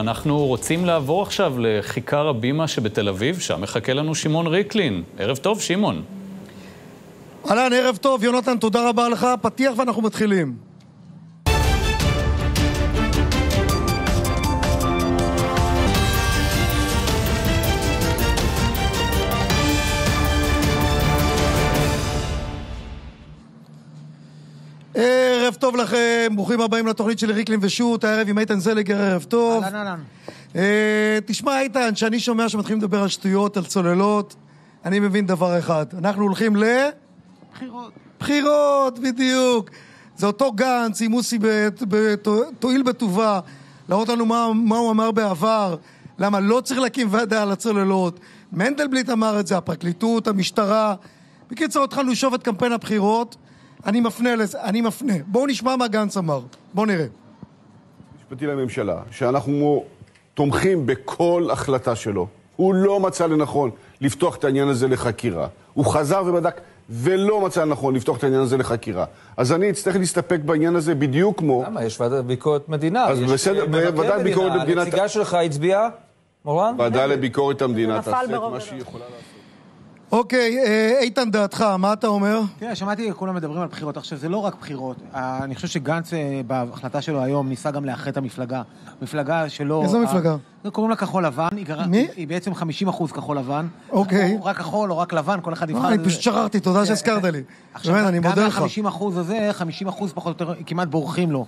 אנחנו רוצים לעבור עכשיו לכיכר הבימה שבתל אביב, שם מחכה לנו שמעון ריקלין. ערב טוב, שמעון. אהלן, ערב טוב, יונתן, תודה רבה לך. פתיח ואנחנו מתחילים. ערב טוב לכם, ברוכים הבאים לתוכנית של ריקלין ושות, הערב עם איתן זלגר, ערב טוב. אהלן. תשמע איתן, שאני שומע שמתחילים לדבר על שטויות, על צוללות, אני מבין דבר אחד, אנחנו הולכים בחירות, בדיוק. זה אותו גנץ, עם מוסי תועיל בטובה, להראות לנו מה הוא אמר בעבר, למה לא צריך להקים ועדה על הצוללות. מנדלבליט אמר את זה, הפרקליטות, המשטרה. בקיצור, התחלנו לשאוף את קמפיין הבחירות. אני מפנה. בואו נשמע מה גנץ אמר. בואו נראה. משפטי לממשלה, שאנחנו תומכים בכל החלטה שלו. הוא לא מצא לנכון לפתוח את העניין הזה לחקירה. הוא חזר ובדק ולא מצא לנכון לפתוח את העניין הזה לחקירה. אז אני אצטרך להסתפק בעניין הזה בדיוק כמו... למה? יש ועדת ביקורת מדינה. אז בסדר, ועדת ביקורת המדינה... הנציגה שלך הצביעה, מורן? ועדה לביקורת המדינה תעשה את מה שהיא יכולה לעשות. אוקיי, איתן דעתך, מה אתה אומר? תראה, שמעתי כולם מדברים על בחירות. עכשיו, זה לא רק בחירות. אני חושב שגנץ בהחלטה שלו היום ניסה גם לאחד את המפלגה. מפלגה שלו... איזו מפלגה? קוראים לה כחול לבן. מי? היא בעצם 50% כחול לבן. אוקיי. או רק כחול או רק לבן, כל אחד יבחר... אני פשוט שכרתי, תודה שהזכרת לי. באמת, אני מודה לך. גם ה-50% הזה, 50% פחות או יותר כמעט בורחים לו.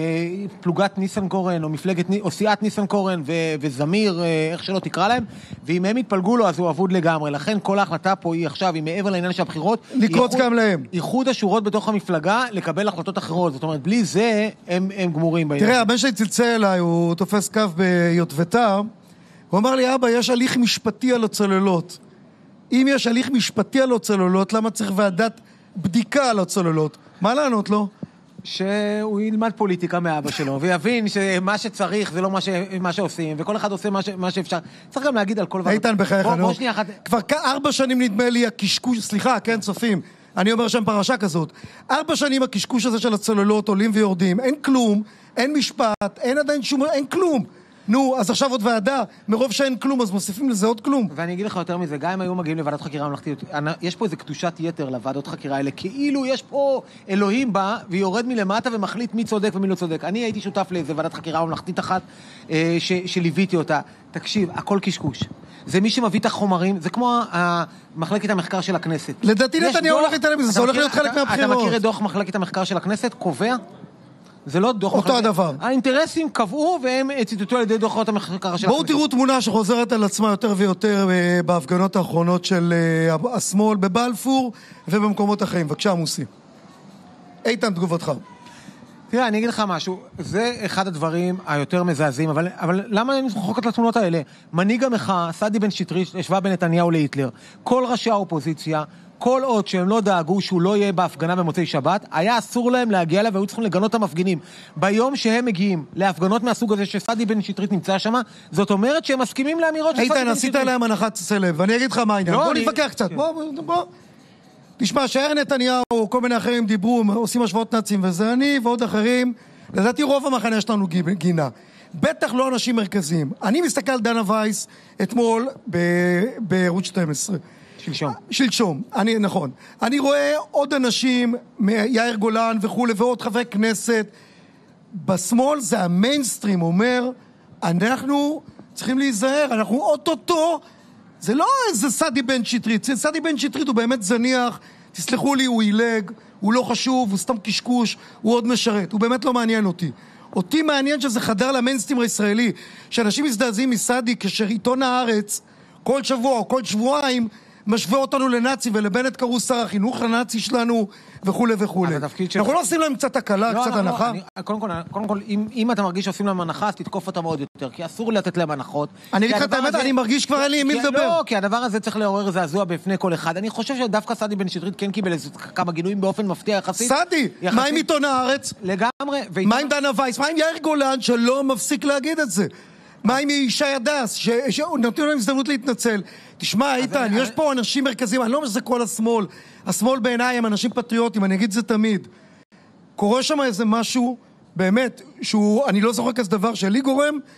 פלוגת ניסנקורן או סיעת ניסנקורן וזמיר, איך שלא תקרא להם, ואם הם יתפלגו לו אז הוא אבוד לגמרי. לכן כל ההחלטה פה היא עכשיו, היא מעבר לעניין של הבחירות, לקרוץ גם להם. איחוד השורות בתוך המפלגה לקבל החלטות אחרות. זאת אומרת, בלי זה הם גמורים בעניין. תראה, הבן שלי צלצל אליי, הוא תופס קו ביוטבתה, הוא אמר לי, אבא, יש הליך משפטי על הצוללות. אם יש הליך משפטי על הצוללות, למה צריך ועדת בדיקה על הצוללות? מה לענות לו? שהוא ילמד פוליטיקה מאבא שלו, ויבין שמה שצריך זה לא מה שעושים, וכל אחד עושה מה שאפשר. צריך גם להגיד על כל ועד... איתן בחייך, בוא שנייה אחת... כבר 4 שנים נדמה לי הקשקוש, סליחה, כן, צופים, אני אומר שם פרשה כזאת, 4 שנים הקשקוש הזה של הצוללות עולים ויורדים, אין כלום, אין משפט, אין עדיין שום... אין כלום. נו, אז עכשיו עוד ועדה, מרוב שאין כלום, אז מוסיפים לזה עוד כלום. ואני אגיד לך יותר מזה, גם אם היו מגיעים לוועדת חקירה ממלכתית, יש פה איזה קדושת יתר לוועדות חקירה האלה, כאילו יש פה אלוהים בא, ויורד מלמטה ומחליט מי צודק ומי לא צודק. אני הייתי שותף לאיזה ועדת חקירה ממלכתית אחת, שליוויתי אותה. תקשיב, הכל קשקוש. זה מי שמביא את החומרים, זה כמו מחלקת המחקר של הכנסת. לדעתי נתניהו הולך להתעלם מזה, זה הולך להיות חלק מהבחירות. אתה מכיר את דוח מחלקת המחקר של הכנסת? קובע? זה לא דוח... אותו הדבר. האינטרסים קבעו והם ציטטו על ידי דוחות המחקר של... בואו תראו תמונה שחוזרת על עצמה יותר ויותר בהפגנות האחרונות של השמאל בבלפור ובמקומות אחרים. בבקשה, מוסי. איתן, תגובתך. תראה, אני אגיד לך משהו. זה אחד הדברים היותר מזעזעים, אבל למה אני זוכרת את התמונות האלה? מנהיג המחאה, סעדי בן שטרית, השווה בין נתניהו להיטלר. כל ראשי האופוזיציה, כל עוד שהם לא דאגו שהוא לא יהיה בהפגנה במוצאי שבת, היה אסור להם להגיע לה והיו צריכים לגנות את המפגינים. ביום שהם מגיעים להפגנות מהסוג הזה שסעדי בן שטרית נמצא שם, זאת אומרת שהם מסכימים לאמירות של סעדי בן שטרית. איתן, עשית להם הנחת סלב, ואני אגיד לך מה העניין. בוא נתווכח קצת, בוא. תשמע, שהר נתניהו, כל מיני אחרים דיברו, עושים השוואות נאצים, וזה אני ועוד אחרים, לדעתי רוב המחנה שלנו גינה. בטח לא אנשים מרכזיים. אני מסתכל על דנה וייס אתמול בערוץ 12. שלשום, נכון. אני רואה עוד אנשים, יאיר גולן וכו' ועוד חברי כנסת. בשמאל זה המיינסטרים אומר, אנחנו צריכים להיזהר, אנחנו אוטוטו, זה לא איזה סעדי בן שטרית, סעדי בן שטרית הוא באמת זניח, תסלחו לי, הוא ילג, הוא לא חשוב, הוא סתם קשקוש, הוא עוד משרת, הוא באמת לא מעניין אותי. אותי מעניין שזה חדר למיינסטרים הישראלי, שאנשים מזדעזעים מסעדי כאשר עיתון הארץ, כל שבוע או כל שבועיים, משווה אותנו לנאצי, ולבנט קראו שר החינוך לנאצי שלנו, וכו' וכו'. אנחנו לא עושים להם קצת הקלה, קצת הנחה? קודם כל, אם אתה מרגיש שעושים להם הנחה, אז תתקוף אותם עוד יותר, כי אסור לתת להם הנחות. אני אגיד לך את האמת, אני מרגיש כבר אין לי עם מי לדבר. לא, כי הדבר הזה צריך לעורר זעזוע בפני כל אחד. אני חושב שדווקא סעדי בן שטרית כן קיבל כמה גינויים באופן מפתיע יחסית. סעדי, מה עם עיתון הארץ? לגמרי. מה עם דנה וייס? מה עם יאיר גולן שלא מפסיק להגיד את זה? מה עם ישי הדס, שנתנו להם הזדמנות להתנצל? תשמע, איתן, יש פה אנשים מרכזיים, אני לא אומר שזה כל השמאל. השמאל בעיניי הם אנשים פטריוטים, אני אגיד זה תמיד. קורה שם איזה משהו, באמת, שהוא, אני לא זוכר כזה דבר שלי גורם,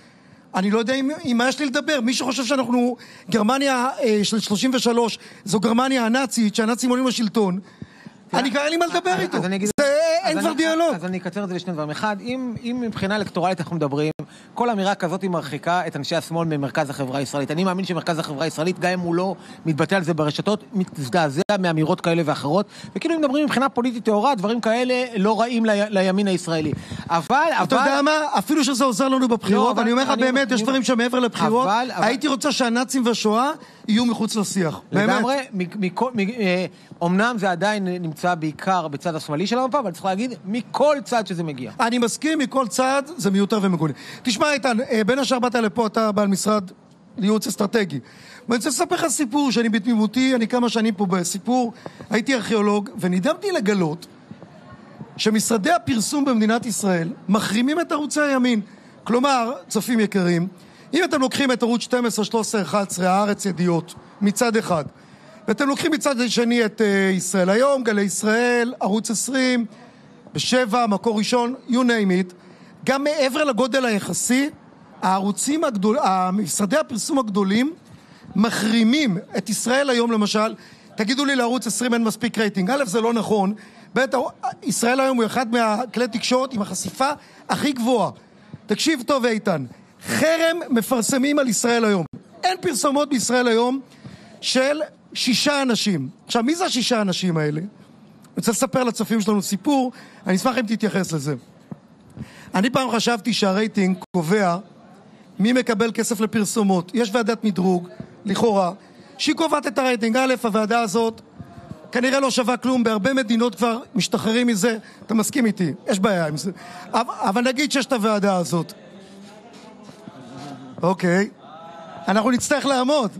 אני לא יודע אם מה יש לי לדבר. מי שחושב שאנחנו, גרמניה של 33, זו גרמניה הנאצית, שהנאצים עולים לשלטון, אני קרא לי מה לדבר איתו. אין כבר דיאלוג. אז אני אקצר את זה לשני דברים. אחד, אם מבחינה אלקטורלית אנחנו מדברים, כל אמירה כזאת היא מרחיקה את אנשי השמאל ממרכז החברה הישראלית. אני מאמין שמרכז החברה הישראלית, גם אם הוא לא מתבטא על זה ברשתות, מתזדעזע מאמירות כאלה ואחרות, וכאילו אם מדברים מבחינה פוליטית טהורה, דברים כאלה לא רעים לימין הישראלי. אבל... אתה יודע מה? אפילו שזה עוזר לנו בבחירות, אני אומר לך באמת, יש דברים שמעבר לבחירות, הייתי רוצה שהנאצים והשואה יהיו מחוץ לשיח. לגמרי, אמנם זה עדיין נמצא בעיקר בצד השמאלי של המפה, אבל צריך להגיד מכל צד שזה מגיע. אני מסכים, מכל צד זה מיותר ומגוני. תשמע איתן, בין השאר באת לפה, אתה בעל משרד ייעוץ אסטרטגי. ואני רוצה לספר לך סיפור שאני בתמימותי, אני כמה שנים פה בסיפור, הייתי ארכיאולוג, ונדהמתי לגלות שמשרדי הפרסום במדינת ישראל מחרימים את ערוצי הימין. כלומר, צופים יקרים, אם אתם לוקחים את ערוץ 12, 13, 11, הארץ ידיעות, מצד אחד, ואתם לוקחים מצד שני את ישראל היום, גלי ישראל, ערוץ 20, בשבע, מקור ראשון, you name it, גם מעבר לגודל היחסי, הערוצים משרדי הפרסום הגדולים מחרימים את ישראל היום למשל. תגידו לי, לערוץ 20 אין מספיק רייטינג. א', זה לא נכון. ב', ישראל היום הוא אחד מהכלי תקשורת עם החשיפה הכי גבוהה. תקשיב טוב איתן, חרם מפרסמים על ישראל היום. אין פרסומות בישראל היום של 6 אנשים. עכשיו, מי זה 6 אנשים האלה? אני רוצה לספר לצופים שלנו סיפור, אני אשמח אם תתייחס לזה. אני פעם חשבתי שהרייטינג קובע מי מקבל כסף לפרסומות. יש ועדת מדרוג, לכאורה, שהיא קובעת את הרייטינג. א', הוועדה הזאת כנראה לא שווה כלום, בהרבה מדינות כבר משתחררים מזה, אתה מסכים איתי, יש בעיה עם זה. אבל נגיד שיש את הוועדה הזאת. אוקיי, אנחנו נצטרך לעמוד.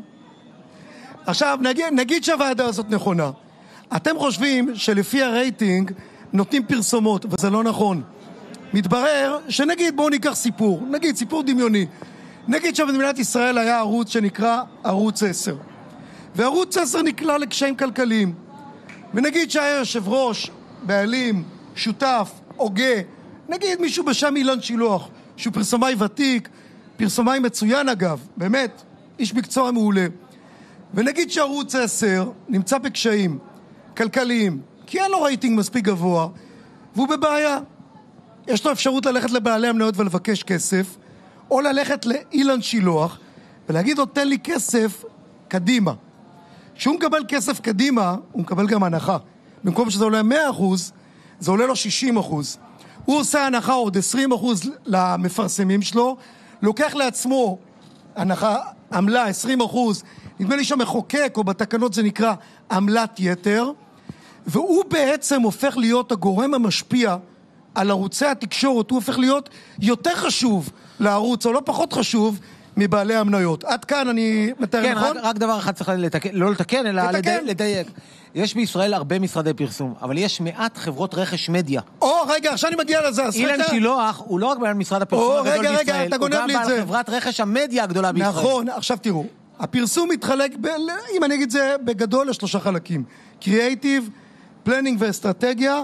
עכשיו, נגיד שהוועדה הזאת נכונה. אתם חושבים שלפי הרייטינג נותנים פרסומות, וזה לא נכון. מתברר שנגיד, בואו ניקח סיפור, נגיד סיפור דמיוני. נגיד שבמדינת ישראל היה ערוץ שנקרא ערוץ 10. וערוץ 10 נקלע לקשיים כלכליים. ונגיד שהיה יושב ראש, בעלים, שותף, הוגה, נגיד מישהו בשם אילן שילוח, שהוא פרסומאי ותיק, פרסומאי מצוין אגב, באמת, איש מקצוע מעולה. ונגיד שערוץ 10 נמצא בקשיים כלכליים, כי אין לו רייטינג מספיק גבוה, והוא בבעיה. יש לו אפשרות ללכת לבעלי המניות ולבקש כסף, או ללכת לאילן שילוח, ולהגיד לו, תן לי כסף קדימה. כשהוא מקבל כסף קדימה, הוא מקבל גם הנחה. במקום שזה עולה 100%, זה עולה לו 60%. הוא עושה הנחה עוד 20% למפרסמים שלו, לוקח לעצמו הנחה, עמלה 20%, נדמה לי שהמחוקק או בתקנות זה נקרא עמלת יתר, והוא בעצם הופך להיות הגורם המשפיע על ערוצי התקשורת, הוא הופך להיות יותר חשוב לערוץ, או לא פחות חשוב, מבעלי המניות. עד כאן אני מתאר כן, נכון? רק דבר אחד צריך לא לתקן, אלא לדייק. יש בישראל הרבה משרדי פרסום, אבל יש מעט חברות רכש מדיה. רגע, עכשיו אני מגיע לזה. אילן שילוח הוא לא רק בעל משרד הפרסום הגדול בישראל, הוא גם בעל חברת רכש המדיה הגדולה בישראל. נכון, עכשיו תראו, הפרסום מתחלק, אם אני אגיד זה בגדול, ל3 חלקים. קריאייטיב, פלנינג ואסטרטגיה,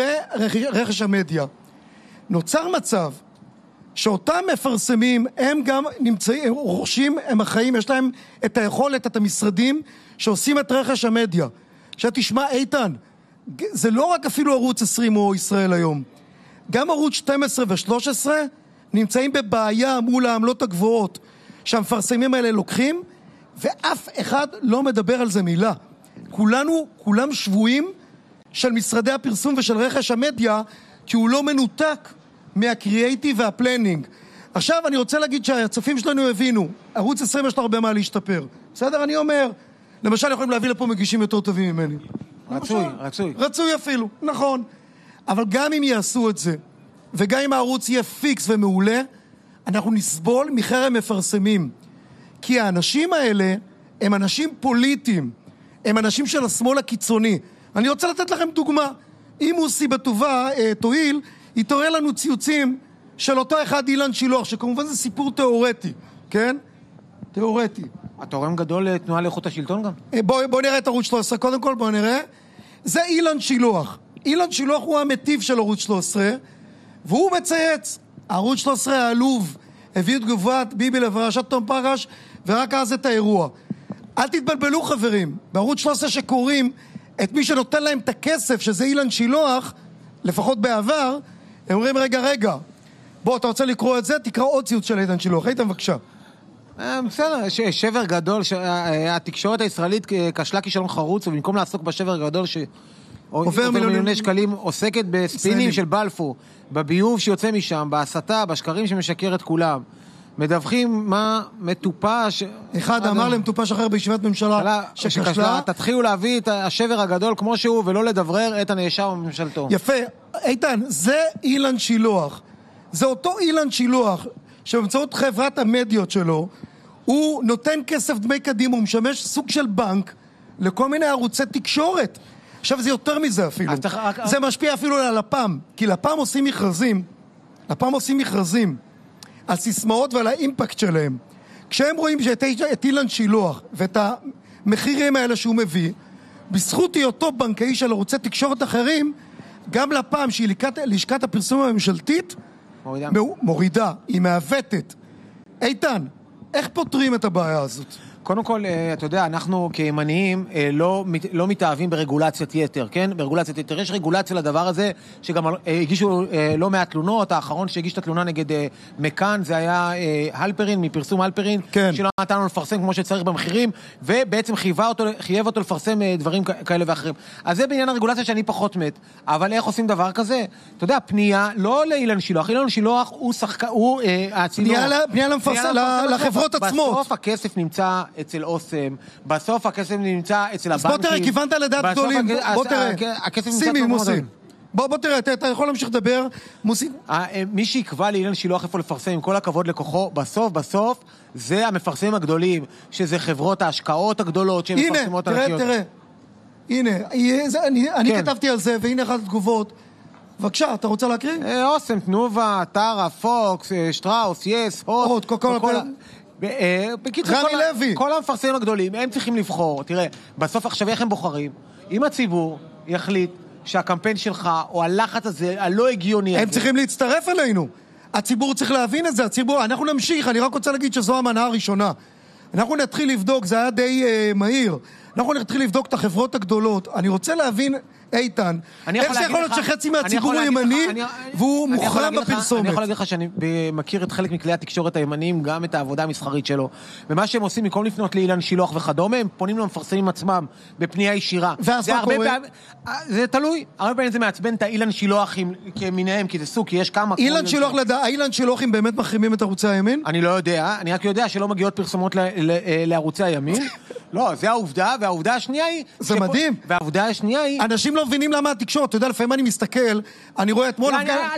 ורכש המדיה. נוצר מצב שאותם מפרסמים, הם גם נמצאים, הם רוכשים, הם החיים, יש להם את היכולת, את המשרדים שעושים את רכש המדיה. שתשמע, איתן, זה לא רק אפילו ערוץ 20 או ישראל היום. גם ערוץ 12 ו-13 נמצאים בבעיה מול העמלות הגבוהות שהמפרסמים האלה לוקחים, ואף אחד לא מדבר על זה מילה. כולם שבויים של משרדי הפרסום ושל רכש המדיה, כי הוא לא מנותק מהקריאייטיב והפלנינג. עכשיו אני רוצה להגיד שהצופים שלנו הבינו, ערוץ 20 יש לו הרבה מה להשתפר. בסדר, אני אומר, למשל יכולים להביא לפה מגישים יותר טובים ממני. רצוי אפילו, נכון. אבל גם אם יעשו את זה, וגם אם הערוץ יהיה פיקס ומעולה, אנחנו נסבול מחרם מפרסמים. כי האנשים האלה הם אנשים פוליטיים, הם אנשים של השמאל הקיצוני. אני רוצה לתת לכם דוגמה. אם מוסי בטובה תועיל, היא תראה לנו ציוצים של אותו אחד אילן שילוח, שכמובן זה סיפור תיאורטי, כן? תיאורטי. התורם גדול לתנועה לאיכות השלטון גם? בוא נראה את ערוץ 13, קודם כל בוא נראה. זה אילן שילוח. אילן שילוח הוא המטיב של ערוץ 13, והוא מצייץ. ערוץ 13 העלוב הביאו תגובת ביבי לפרשת תום פרש, ורק אז את האירוע. אל תתבלבלו חברים, בערוץ 13 שקוראים את מי שנותן להם את הכסף, שזה אילן שילוח, לפחות בעבר, הם אומרים רגע, בוא, אתה רוצה לקרוא את זה? תקרא עוד ציוץ של אילן שילוח. איתן, בבקשה. בסדר, שבר גדול, התקשורת הישראלית כשלה כישלון חרוץ, ובמקום לעסוק בשבר גדול עובר מיליוני שקלים, עוסקת בספינים של בלפור, בביוב שיוצא משם, בהסתה, בשקרים שמשקר את כולם. מדווחים מה מטופש... אחד אמר למטופש אחר בישיבת ממשלה שכשלה. תתחילו להביא את השבר הגדול כמו שהוא, ולא לדברר את הנאשם בממשלתו. יפה. איתן, זה אילן שילוח. זה אותו אילן שילוח, שבאמצעות חברת המדיות שלו, הוא נותן כסף דמי קדימה, הוא משמש סוג של בנק, לכל מיני ערוצי תקשורת. עכשיו זה יותר מזה אפילו. זה משפיע אפילו על לפ"ם, כי לפ"ם עושים מכרזים על סיסמאות ועל האימפקט שלהם. כשהם רואים את אילן שילוח ואת המחירים האלה שהוא מביא, בזכות היותו בנקאי של ערוצי תקשורת אחרים, גם לפ"ם שהיא לשכת הפרסום הממשלתית, מורידה, היא מעוותת. איתן, איך פותרים את הבעיה הזאת? קודם כל, אתה יודע, אנחנו כימניים לא מתאהבים ברגולציית יתר, כן? ברגולציית יתר. יש רגולציה לדבר הזה, שגם הגישו לא מעט תלונות. האחרון שהגיש את התלונה נגד מקן, זה היה הלפרין, מפרסום הלפרין, כן. שלא נתן לו לפרסם כמו שצריך במחירים, ובעצם חייב אותו לפרסם דברים כאלה ואחרים. אז זה בעניין הרגולציה שאני פחות מת. אבל איך עושים דבר כזה? אתה יודע, פנייה, לא לאילן שילוח. אילן שילוח הוא פנייה לחברות עצמות. בסוף הכסף נמצא אצל אוסם, בסוף הכסף נמצא אצל הבנקים. אז בוא תראה, כיוונת לדעת גדולים, בוא תראה, שימי מוסי, בוא תראה, אתה יכול להמשיך לדבר, מוסי. מי שיקבע לאילן שילוח איפה לפרסם, עם כל הכבוד לכוחו, בסוף, זה המפרסמים הגדולים, שזה חברות ההשקעות הגדולות, שהן מפרסמות ענקיות. הנה, אני כתבתי על זה, והנה אחת התגובות. בבקשה, אתה רוצה להקריא? אוסם, תנובה, טרה, פוקס, שטראוס, יס, הוט, קוקולה. בקיצור, כל המפרסמים הגדולים, הם צריכים לבחור. תראה, בסוף עכשיו איך הם בוחרים? אם הציבור יחליט שהקמפיין שלך, או הלחץ הזה, הלא הגיוני... הם צריכים להצטרף אלינו. הציבור צריך להבין את זה. אנחנו נמשיך, אני רק רוצה להגיד שזו המנה הראשונה. אנחנו נתחיל לבדוק, זה היה די מהיר. אנחנו נתחיל לבדוק את החברות הגדולות. אני רוצה להבין, איתן, איך זה יכול להיות שחצי מהציבור הימני, והוא מוכרם בפרסומת. אני יכול להגיד לך שאני מכיר את חלק מכלי התקשורת הימניים, גם את העבודה המסחרית שלו. ומה שהם עושים, במקום לפנות לאילן שילוח וכדומה, הם פונים למפרסמים עצמם, בפנייה ישירה. ואז מה קורה? זה תלוי. הרבה פעמים זה מעצבן את האילן שילוחים כמיניהם, כי זה סוג, כי יש כמה... אילן שילוחים באמת מחרימים את ערוצי הימין? אני לא יודע, אני רק יודע שלא מגיעות פרסומות לערוצי הימין. לא, זה העובדה, והעובדה השנייה היא... זה מדהים. והעובדה השנייה היא... אנשים לא מבינים למה התקשורת, אתה יודע, לפעמים אני מסתכל, אני רואה אתמול...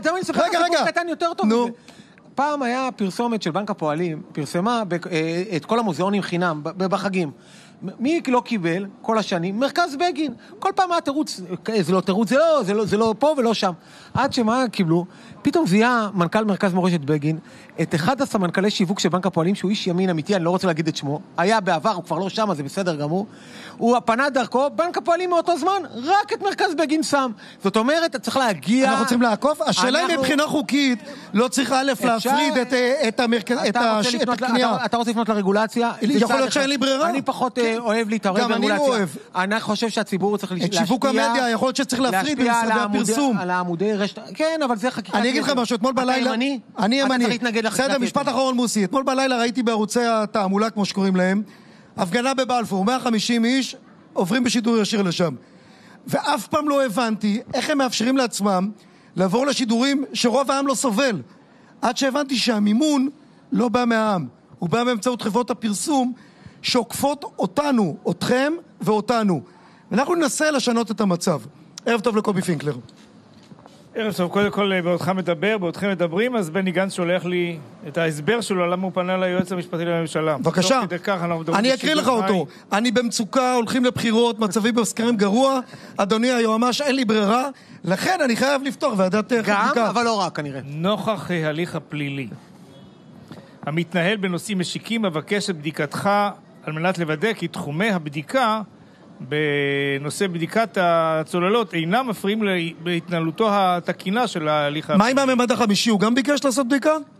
רגע. פעם היה פרסומת של בנק הפועלים, פרסמה את כל המוזיאונים חינם, בחגים. מי לא קיבל כל השנים? מרכז בגין. כל פעם היה תירוץ, זה לא תירוץ, זה לא פה ולא שם. עד שמה קיבלו, פתאום זיהה מנכ"ל מרכז מורשת בגין, את אחד הסמנכ"לי שיווק של בנק הפועלים, שהוא איש ימין אמיתי, אני לא רוצה להגיד את שמו, היה בעבר, הוא כבר לא שם, זה בסדר גמור, הוא פנה דרכו, בנק הפועלים מאותו זמן, רק את מרכז בגין שם. זאת אומרת, צריך להגיע... אנחנו רוצים לעקוף? השאלה היא מבחינה חוקית, לא צריך א' להפריד את הקנייה. אתה רוצה לפנות לרגולציה? יכול להיות שאין לי ברירה. אני פחות אוהב להתערב ברגולציה. גם אני אוהב. אני חושב שהציבור צריך להשפיע... את שיווק המדיה, יכול להיות שצריך להפריד במשרדי הפרסום. על העמודי רשת... כן, אבל זה חקיקה... אני אגיד לך משהו, אתמול בלילה... אני ימני. בסדר, משפט אחרון מוסי. אתמול בלילה ראיתי בערוצי התעמולה, כמו שקוראים להם, הפגנה בבלפור, 150 איש עוברים בשידור ישיר לשם. ואף פעם לא הבנתי איך הם מאפשרים לעצמם לעבור לשידורים שרוב העם לא סובל. עד שהבנתי שהמימון לא בא מהעם. הוא בא באמצעות חברות הפרסום שעוקפות אותנו, אתכם ואותנו. ואנחנו ננסה לשנות את המצב. ערב טוב לקובי פינקלר. ערב טוב, קודם כל בעודכם מדברים, אז בני גנץ שולח לי את ההסבר שלו, למה הוא פנה ליועץ המשפטי לממשלה. בבקשה, אני אקריא לך אותו. אני במצוקה, הולכים לבחירות, מצבי בסקרים גרוע, אדוני היועמ"ש, אין לי ברירה, לכן אני חייב לפתוח ועדת חקיקה. גם, אבל לא רק כנראה. נוכח ההליך הפלילי המתנהל בנושאים משיקים, אבקש את בדיקתך על מנת לוודא כי תחומי הבדיקה בנושא בדיקת הצוללות אינם מפריעים בהתנהלותו התקינה של ההליך. מה עם הממד החמישי? הוא גם ביקש לעשות בדיקה?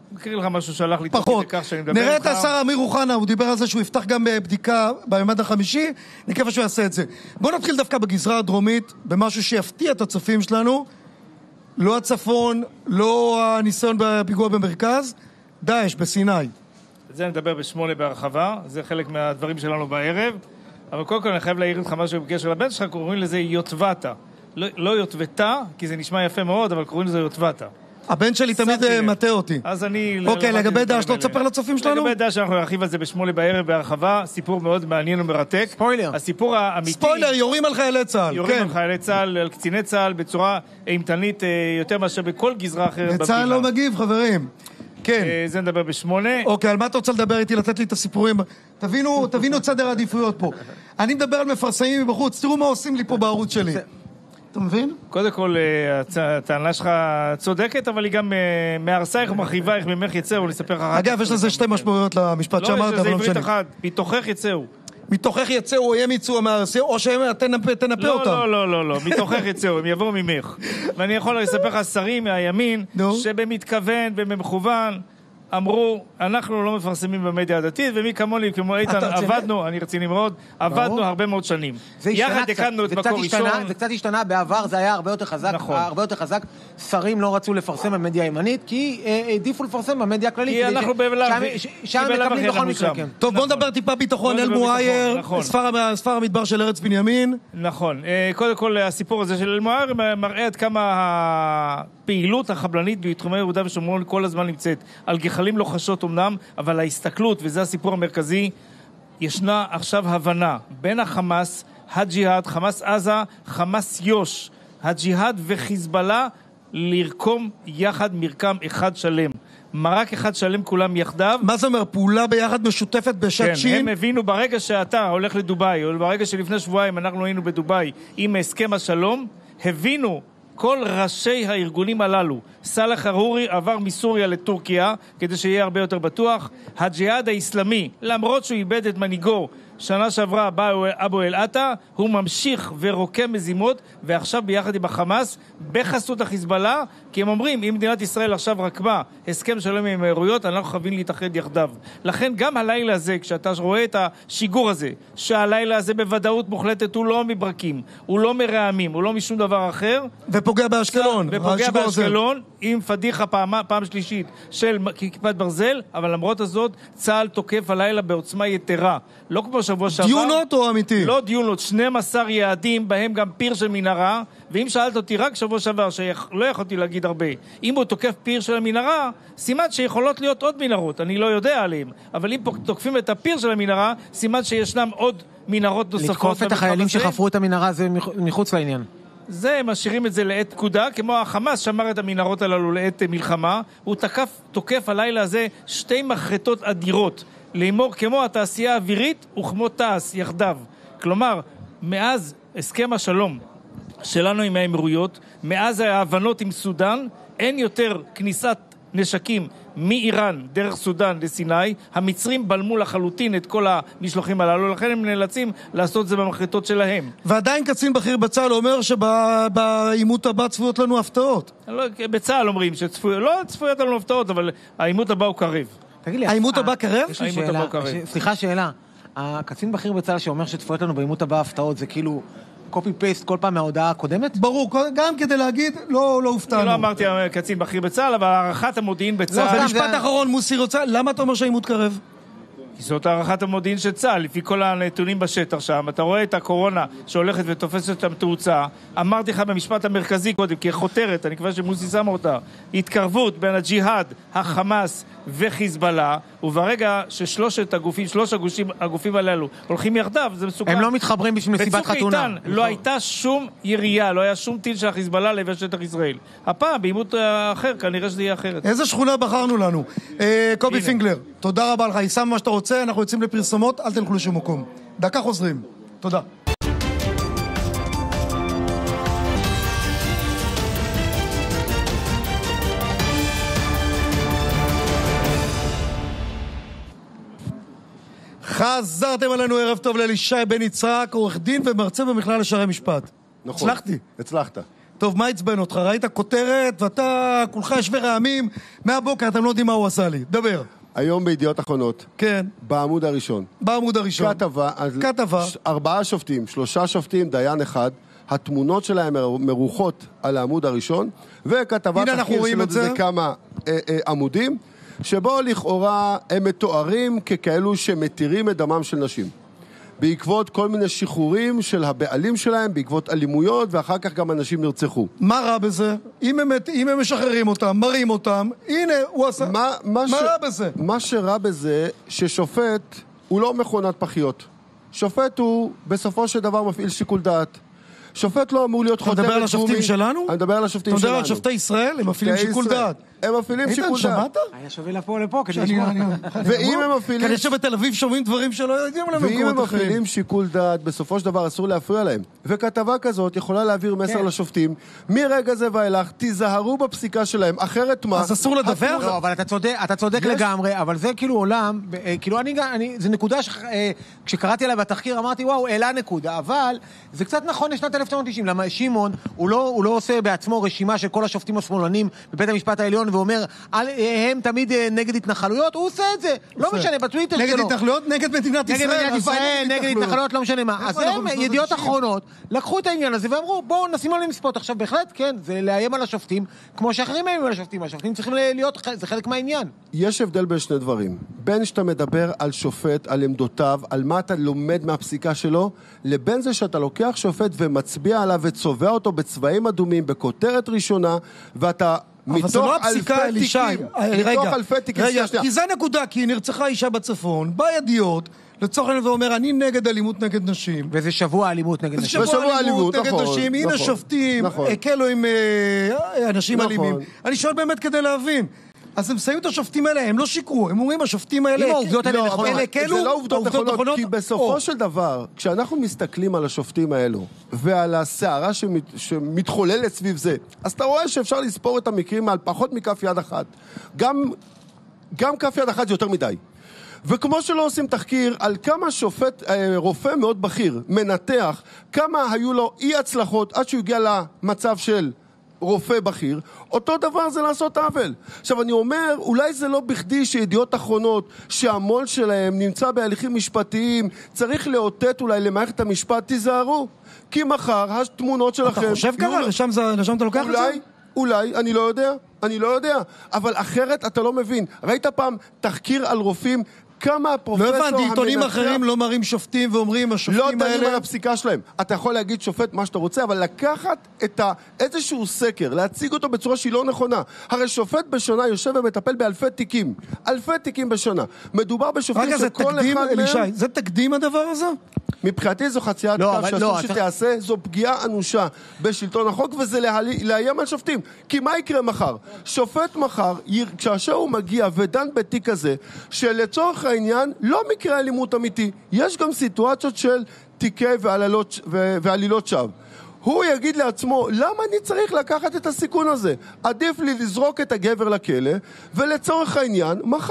מכיר לך משהו שהלך לי פחות. כך שאני מדבר נראה איתך. את השר אמיר אוחנה, הוא דיבר על זה שהוא יפתח גם בבדיקה בממד החמישי, נקווה שהוא יעשה את זה. בואו נתחיל דווקא בגזרה הדרומית, במשהו שיפתיע את הצופים שלנו, לא הצפון, לא הניסיון בפיגוע במרכז, דאעש בסיני. זה נדבר ב8 בהרחבה, זה חלק מהדברים שלנו בערב, אבל קודם כל אני חייב להעיר לך משהו בקשר לבן שלך, קוראים לזה יוטבתה. לא יוטבתה, כי זה נשמע יפה מאוד, אבל קוראים לזה יוטבתה. הבן שלי תמיד מטה אותי. אז אני... אוקיי, לגבי דאעש, לא תספר לצופים שלנו? לגבי דאעש, אנחנו נרחיב על זה ב8 בערב בהרחבה, סיפור מאוד מעניין ומרתק. ספוילר. הסיפור האמיתי... ספוילר, יורים על חיילי צה"ל. יורים על חיילי צה"ל, על קציני צה"ל, בצורה אימתנית יותר מאשר בכל גזרה אחרת במדינה. צה"ל לא מגיב, חברים. כן. זה נדבר ב8. אוקיי, על מה אתה רוצה לדבר איתי? לתת לי את הסיפורים? תבינו את סדר העדיפויות פה. אני מדבר על מפרסמים מבחוץ, תראו מה עושים לי פה בערוץ שלי. אתה מבין? קודם כל, הטענה שלך צודקת, אבל היא גם מהרסייך ומרחיבייך ממך יצאו, אני אספר לך... אגב, יש לזה שתי משמעויות למשפט שאמרת, אבל לא משנה. עברית אחת, מתוכך יצאו. מתוכך יצאו, או הם יצאו מהרסי, או שהם תנפה אותם. לא, מתוכך יצאו, הם יבואו ממך. ואני יכול לספר לך שרים מהימין, שבמתכוון ובמכוון, אמרו, אנחנו לא מפרסמים במדיה הדתית, ומי כמוני, כמו איתן, עבדנו, אני רציני מאוד, עבדנו הרבה מאוד שנים. יחד הקמנו את מקור ראשון. זה קצת השתנה, בעבר זה היה הרבה יותר חזק, הרבה יותר חזק. שרים לא רצו לפרסם במדיה הימנית, כי העדיפו לפרסם במדיה הכללית. כי אנחנו שם מקבלים בכל מקרה. טוב, בוא נדבר טיפה ביטחון, אל-מועייר, ספר המדבר של ארץ בנימין. נכון. קודם כל, הסיפור הזה של אל-מועייר מראה עד כמה הפעילות החבלנית בתחומי יהודה ושומרון כל הזמן נמצאת על גחלים לוחשות אמנם, אבל ההסתכלות, וזה הסיפור המרכזי, ישנה עכשיו הבנה בין החמאס, הג'יהאד, חמאס עזה, חמאס יוש, הג'יהאד וחיזבאללה, לרקום יחד מרקם אחד שלם. מרק אחד שלם כולם יחדיו. מה זה אומר? פעולה ביחד משותפת בשעת שין? כן, הם הבינו ברגע שאתה הולך לדוביי, או ברגע שלפני שבועיים אנחנו היינו בדוביי עם הסכם השלום, הבינו כל ראשי הארגונים הללו. סלאח ארורי עבר מסוריה לטורקיה, כדי שיהיה הרבה יותר בטוח. הג'יהאד האסלאמי, למרות שהוא איבד את מנהיגו, שנה שעברה אבו אל-עטה, הוא ממשיך ורוקם מזימות, ועכשיו ביחד עם החמאס, בחסות החיזבאללה, כי הם אומרים, אם מדינת ישראל עכשיו רקמה הסכם שלום עם האמירויות, אנחנו חייבים להתאחד יחדיו. לכן גם הלילה הזה, כשאתה רואה את השיגור הזה, שהלילה הזה בוודאות מוחלטת, הוא לא מברקים, הוא לא מרעמים, הוא לא משום דבר אחר. ופוגע באשקלון. ופוגע באשקלון, עם פדיחה פעם שלישית של כיפת ברזל, אבל למרות הזאת, צה"ל תוקף הלילה בעוצמה יתרה. לא כמו שבוע שעבר. דיונות או אמיתי? לא דיונות, 12 יעדים, בהם גם פיר של מנהרה, ואם שאלת אותי רק שבוע שעבר, שלא יכולתי להגיד הרבה, אם הוא תוקף פיר של המנהרה, סימן שיכולות להיות עוד מנהרות, אני לא יודע עליהם, אבל אם תוקפים את הפיר של המנהרה, סימן שישנם עוד מנהרות נוספות. לתקוף את החיילים שחפרו את המנהרה, זה מחוץ לעניין. זה, משאירים את זה לעת פקודה, כמו החמאס שמר את המנהרות הללו לעת מלחמה, הוא תוקף הלילה הזה 2 מחרטות אדירות, לאמור כמו התעשייה האווירית וכמו תעש יחדיו. כלומר, מאז הסכם השלום שלנו עם האמירויות, מאז ההבנות עם סודן, אין יותר כניסת נשקים מאיראן דרך סודן לסיני. המצרים בלמו לחלוטין את כל המשלוחים הללו, לכן הם נאלצים לעשות את זה במחרטות שלהם. ועדיין קצין בכיר בצה"ל אומר שבעימות הבא צפויות לנו הפתעות. בצה"ל אומרים לא צפויות לנו הפתעות, אבל העימות הבא הוא קרב. העימות הבא קרב? סליחה, שאלה. הקצין בכיר בצה"ל שאומר שצפויות לנו בעימות הבא הפתעות, זה כאילו קופי פייסט כל פעם מההודעה הקודמת? ברור, גם כדי להגיד, לא הופתענו. אני לא אמרתי קצין בכיר בצה"ל, אבל הערכת המודיעין בצה"ל... במשפט האחרון, מוסי רוצה, למה אתה אומר שהעימות קרב? זאת הערכת המודיעין של צה"ל, לפי כל הנתונים בשטח שם. אתה רואה את הקורונה שהולכת ותופסת שם תאוצה. אמרתי לך במשפט המרכזי קודם, כחותרת, אני כבר שמוסי שם אותה, התקרבות בין הג'יהאד, החמאס וחיזבאללה, וברגע ששלוש הגופים הללו הולכים יחדיו, זה מסוכן. הם לא מתחברים בשביל מסיבת חתונה. לא הייתה שום ירייה, לא היה שום טיל של החיזבאללה לעבר שטח ישראל. הפעם, בעימות אחר, כנראה שזה יהיה אחרת. איזה שכונה בחרנו לנו. קובי פינגלר, תודה רבה לך. ישם מה שאתה רוצה, אנחנו יוצאים לפרסומות, אל תלכו לשום מקום. דקה חוזרים. תודה. חזרתם עלינו, ערב טוב לאלישי בן יצחק, עורך דין ומרצה במכללה לשערי משפט. נכון. הצלחתי. הצלחת. טוב, מה עצבן אותך? ראית כותרת, ואתה כולך ישבי רעמים, מהבוקר אתם לא יודעים מה הוא עשה לי. דבר. היום בידיעות אחרונות. כן. בעמוד הראשון. בעמוד הראשון. כתבה. 4 שופטים, 3 שופטים, דיין אחד. התמונות שלהם מרוחות על העמוד הראשון, וכתבת תחקיר שלו זה כמה עמודים, שבו לכאורה הם מתוארים ככאלו שמתירים את דמם של נשים. בעקבות כל מיני שחרורים של הבעלים שלהם, בעקבות אלימויות, ואחר כך גם אנשים נרצחו. מה רע בזה? אם הם משחררים אותם, מראים אותם, הנה, הוא עשה... מה רע בזה? מה שרע בזה, ששופט הוא לא מכונת פחיות. שופט הוא בסופו של דבר מפעיל שיקול דעת. שופט לא אמור להיות חותמת גומי. אתה מדבר על השופטים שלנו? אני מדבר על השופטים שלנו. אתה מדבר על שופטי ישראל? הם מפעילים שיקול דעת. הם מפעילים שיקול דעת. איתן, שמעת? היה שווה לפה כדי לשמוע. ואם הם מפעילים... כדי שבתל אביב שומעים דברים שלא יודעים עליהם ואם הם מפעילים שיקול דעת, בסופו של דבר אסור להפריע להם. וכתבה כזאת יכולה להעביר מסר לשופטים, מרגע זה ואילך, תיזהרו בפסיקה שלהם, אחרת מה? אז אסור לדווח? לא, אבל אתה צודק לגמרי, אבל זה כאילו עולם, כאילו זה נקודה כשקראתי עליה בתחקיר אמרתי, וואו, העלה נקודה, אבל זה קצת נכון לשנת 1990, למה שמעון, הוא לא עושה בעצמו רשימה של כל השופטים השמאלנים בבית המשפט העליון, ואומר, הם תמיד נגד התנחלויות, הוא עושה את זה, לא משנה, בטוויטר שלו. נגד התנחלויות, נגד מדינת ישראל. נגד התנחלויות, לא משנה מה. אז הם, ידיעות אחרונות, לקחו את העניין הזה ואמרו, בואו נשים עליהם ספוט. עכשיו, בהחלט, כן, זה לאיים על השופטים, כמו שאחרים מאיימים על השופטים. השופטים צריכים להיות, זה חלק מהעניין. יש הבדל בין שני דברים. בין שאתה מדבר על שופט, על עמדותיו, על מה אתה לומד מהפסיקה שלו, לבין זה שאתה לוקח שופט ומצביע עליו וצובע אותו בצבעים אדומים, בכותרת ראשונה, ואתה מתוך אלפי תיקים, כי זה נקודה, כי נרצחה אישה בצפון, בידיעות, לצורך העניין ואומר, אני נגד אלימות נגד נשים. וזה שבוע אלימות נגד נשים. זה שבוע אלימות נגד נשים, הנה שופטים, הקלו עם אנשים אלימים. אני שואל באמת כדי להבין. אז הם שמים את השופטים האלה, הם לא שיקרו, הם אומרים השופטים האלה... אם העובדות האלה נכונות. זה לא עובדות נכונות, כי בסופו של דבר, כשאנחנו מסתכלים על השופטים האלו, ועל הסערה שמתחוללת סביב זה, אז אתה רואה שאפשר לספור את המקרים על פחות מכף יד אחת. גם כף יד אחת זה יותר מדי. וכמו שלא עושים תחקיר על כמה שופט, רופא מאוד בכיר, מנתח, כמה היו לו אי הצלחות עד שהוא הגיע למצב של רופא בכיר, אותו דבר זה לעשות עוול. עכשיו אני אומר, אולי זה לא בכדי שידיעות אחרונות, שהמול שלהם נמצא בהליכים משפטיים, צריך לאותת אולי למערכת המשפט, תיזהרו, כי מחר התמונות שלכם... אתה חושב ככה? לשם אתה לוקח את זה? אולי, אני לא יודע, אבל אחרת אתה לא מבין. ראית פעם תחקיר על רופאים, כמה הפרופסור המנתח... לא הבנתי, עיתונים אחרים לא מראים שופטים ואומרים, השופטים האלה... לא דנים על הפסיקה שלהם. אתה יכול להגיד שופט מה שאתה רוצה, אבל לקחת איזשהו סקר, להציג אותו בצורה שהיא לא נכונה. הרי שופט בשנה יושב ומטפל באלפי תיקים. אלפי תיקים בשנה. מדובר בשופטים שכל אחד מהם... זה תקדים הדבר הזה? מבחינתי זו חציית קו שאסור שתעשה, זו פגיעה אנושה בשלטון החוק, וזה לאיים על שופטים. כי מה יקרה מחר? שופט מחר, כאשר הוא מגיע ודן בתיק הזה, שלצורך העניין לא מקרה אלימות אמיתי, יש גם סיטואציות של תיקי ועלילות שווא. הוא יגיד לעצמו, למה אני צריך לקחת את הסיכון הזה? עדיף לי לזרוק את הגבר לכלא, ולצורך העניין, מחר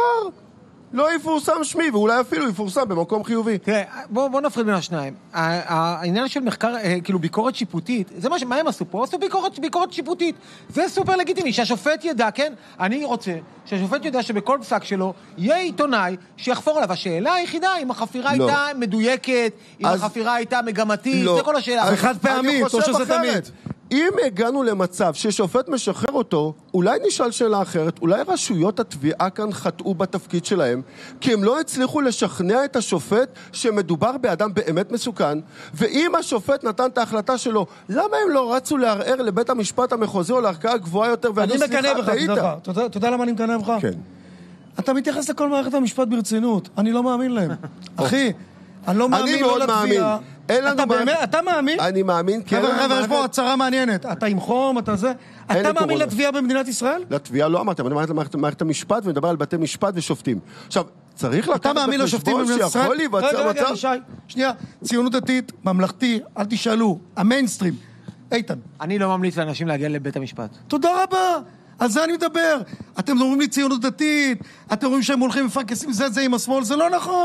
לא יפורסם שמי, ואולי אפילו יפורסם במקום חיובי. תראה, בוא נפריד בין השניים. העניין של מחקר, כאילו ביקורת שיפוטית, זה מה הם עשו פה? עשו ביקורת שיפוטית. זה סופר לגיטימי, שהשופט ידע, כן? אני רוצה שהשופט ידע שבכל פסק שלו יהיה עיתונאי שיחפור עליו. השאלה היחידה, אם החפירה הייתה מדויקת, אם החפירה הייתה מגמתית, זה כל השאלה. זה חד פעמית, או שזה תמיד. אם הגענו למצב ששופט משחרר אותו, אולי נשאל שאלה אחרת, אולי רשויות התביעה כאן חטאו בתפקיד שלהם, כי הם לא הצליחו לשכנע את השופט שמדובר באדם באמת מסוכן, ואם השופט נתן את ההחלטה שלו, למה הם לא רצו לערער לבית המשפט המחוזי או לערכאה גבוהה יותר? אני מקנא בך, אתה יודע למה אני מקנא בך? כן. אתה מתייחס לכל מערכת המשפט ברצינות, אני לא מאמין להם. אחי, אני לא מאמין לא לתביעה. אתה מאמין? אני מאמין, כן. חבר'ה, יש פה הצהרה מעניינת. אתה עם חום, אתה זה. אתה מאמין לתביעה במדינת ישראל? לתביעה לא אמרתי, אבל אני מדבר על מערכת המשפט, ומדבר על בתי משפט ושופטים. עכשיו, צריך לקחת בחשבון שיכול להיווצר מצב... רגע, שי, שנייה. ציונות דתית, ממלכתי, אל תשאלו. המיינסטרים. איתן. אני לא ממליץ לאנשים להגיע לבית המשפט. תודה רבה. על זה אני מדבר. אתם אומרים לי ציונות דתית, אתם אומרים שהם הולכים מפרקסים זה עם השמאל, זה לא נכון.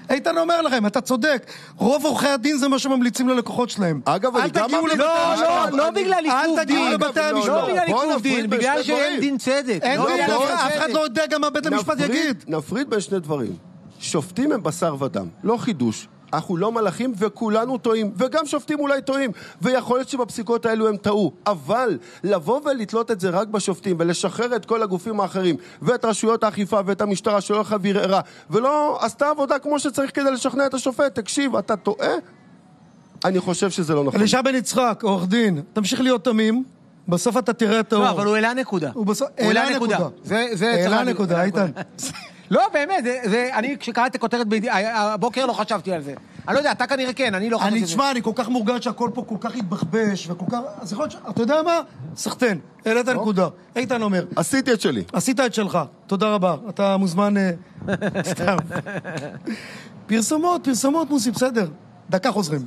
איתן אומר לכם, אתה צודק. רוב עורכי הדין זה מה שממליצים ללקוחות שלהם. אגב, אני גם... לא בגלל עיכוב דין. אל תגיעו לבתי המשפט. לא בגלל עיכוב דין, בגלל שאין דין צדק. אף אחד לא יודע גם מה בית המשפט יגיד. נפריד בין שני דברים. שופטים הם בשר ודם, לא חידוש. אנחנו לא מלאכים וכולנו טועים, וגם שופטים אולי טועים, ויכול להיות שבפסיקות האלו הם טעו, אבל לבוא ולתלות את זה רק בשופטים ולשחרר את כל הגופים האחרים ואת רשויות האכיפה ואת המשטרה שלא לך ויראה ולא עשתה עבודה כמו שצריך כדי לשכנע את השופט, תקשיב, אתה טועה? אני חושב שזה לא נכון. אלישע בן יצחק, עורך דין, תמשיך להיות תמים, בסוף אתה תראה את האור. לא, אבל הוא העלה נקודה. הוא העלה נקודה. העלה נקודה, איתן. לא, באמת, אני כשקראתי כותרת הבוקר לא חשבתי על זה. אני לא יודע, אתה כנראה כן, אני לא חשבתי על זה. תשמע, אני כל כך מורגש שהכל פה כל כך התבחבש וכל כך... אז יכול להיות אתה יודע מה? סחטן, העלית נקודה. איתן אומר. עשיתי את שלי. עשית את שלך, תודה רבה. אתה מוזמן... סתם. פרסומות מוסי, בסדר. דקה חוזרים.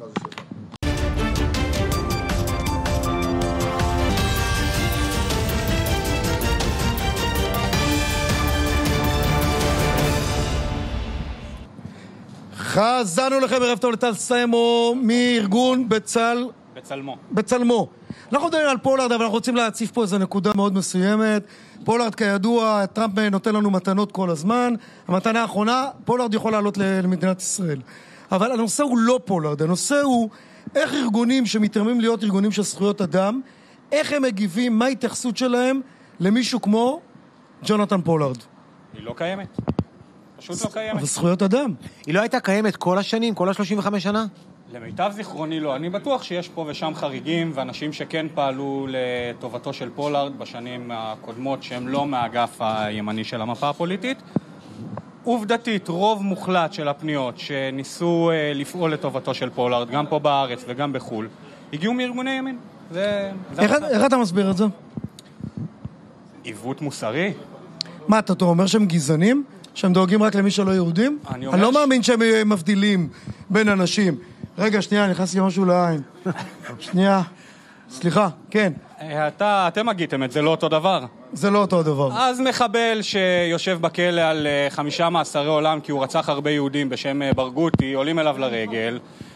חזרנו לכם ערב טוב לטל סיימו מארגון בצלמו. אנחנו מדברים על פולארד, אבל אנחנו רוצים להציף פה איזו נקודה מאוד מסוימת. פולארד כידוע, טראמפ נותן לנו מתנות כל הזמן. המתנה האחרונה, פולארד יכול לעלות למדינת ישראל. אבל הנושא הוא לא פולארד, הנושא הוא איך ארגונים שמתרמים להיות ארגונים של זכויות אדם, איך הם מגיבים, מה ההתייחסות שלהם למישהו כמו ג'ונתן פולארד. היא לא קיימת. פשוט לא קיימת. אבל זכויות אדם. היא לא הייתה קיימת כל השנים, כל ה-35 שנה? למיטב זיכרוני לא. אני בטוח שיש פה ושם חריגים ואנשים שכן פעלו לטובתו של פולארד בשנים הקודמות שהם לא מהאגף הימני של המפה הפוליטית. עובדתית, רוב מוחלט של הפניות שניסו לפעול לטובתו של פולארד, גם פה בארץ וגם בחול, הגיעו מארגוני ימין. איך אתה מסביר את זה? עיוות מוסרי. מה, אתה אומר שהם גזענים? שהם דואגים רק למי שלא יהודים? אני לא מאמין שהם מבדילים בין אנשים. רגע, שנייה, נכנס לי משהו לעין. שנייה. סליחה, כן. אתם הגיתם את זה לא אותו דבר. זה לא אותו דבר. אז מחבל שיושב בכלא על 5 מאסרי עולם כי הוא רצח הרבה יהודים בשם ברגותי, עולים אליו לרגל,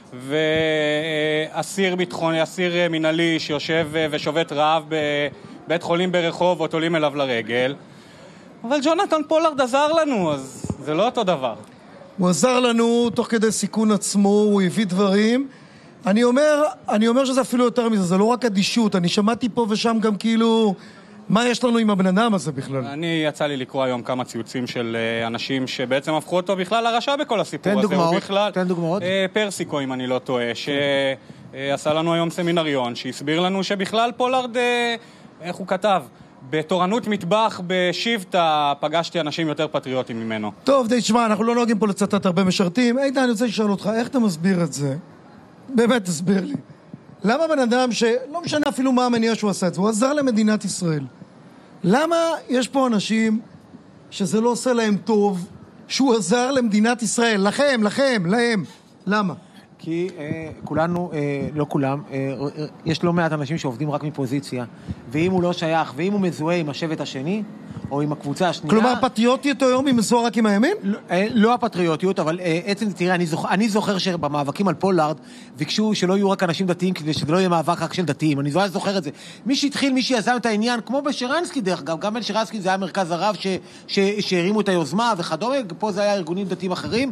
ואסיר ביטחוני, אסיר מנהלי שיושב ושובת רעב בבית חולים ברחובות, עולים אליו לרגל. אבל ג'ונתן פולארד עזר לנו, אז זה לא אותו דבר. הוא עזר לנו תוך כדי סיכון עצמו, הוא הביא דברים. אני אומר שזה אפילו יותר מזה, זה לא רק אדישות. אני שמעתי פה ושם גם כאילו, מה יש לנו עם הבן אדם הזה בכלל? אני יצא לי לקרוא היום כמה ציוצים של אנשים שבעצם הפכו אותו בכלל לרשע בכל הסיפור הזה. תן דוגמאות. פרסיקו, אם אני לא טועה, שעשה לנו היום סמינריון, שהסביר לנו שבכלל פולארד, איך הוא כתב? בתורנות מטבח בשיבטה פגשתי אנשים יותר פטריוטים ממנו. טוב, תשמע, אנחנו לא נוהגים פה לצטט הרבה משרתים. איתן, אני רוצה לשאול אותך, איך אתה מסביר את זה? באמת, תסביר לי. למה בן אדם שלא משנה אפילו מה המניע שהוא עשה את זה, הוא עזר למדינת ישראל. למה יש פה אנשים שזה לא עושה להם טוב, שהוא עזר למדינת ישראל? להם. למה? כי כולנו, לא כולם, יש לא מעט אנשים שעובדים רק מפוזיציה, ואם הוא לא שייך, ואם הוא מזוהה עם השבט השני, או עם הקבוצה השנייה... כלומר, הפטריוטיות היום היא מזוהה רק עם הימין? לא הפטריוטיות, אבל עצם, תראה, אני זוכר שבמאבקים על פולארד, ביקשו שלא יהיו רק אנשים דתיים, כדי שזה לא יהיה מאבק רק של דתיים, אני זוכר את זה. מי שיזם את העניין, כמו בשרנסקי דרך אגב, גם בשרנסקי זה היה מרכז הרב שהרימו את היוזמה וכדומה, פה זה היה ארגונים דתיים אחרים,